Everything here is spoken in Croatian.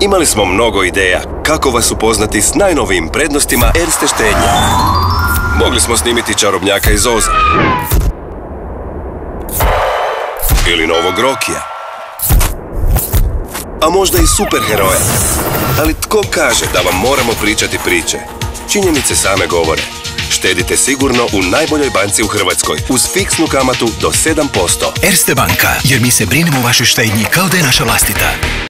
Imali smo mnogo ideja kako vas upoznati s najnovijim prednostima Erste štednje. Mogli smo snimiti čarobnjaka iz Oza. Ili novog Rokija. A možda i superheroja. Ali tko kaže da vam moramo pričati priče? Činjenice same govore. Štedite sigurno u najboljoj banci u Hrvatskoj uz fiksnu kamatu do 7%. Erste banka, jer mi se brinemo o vašoj štednji kao da je naša vlastita.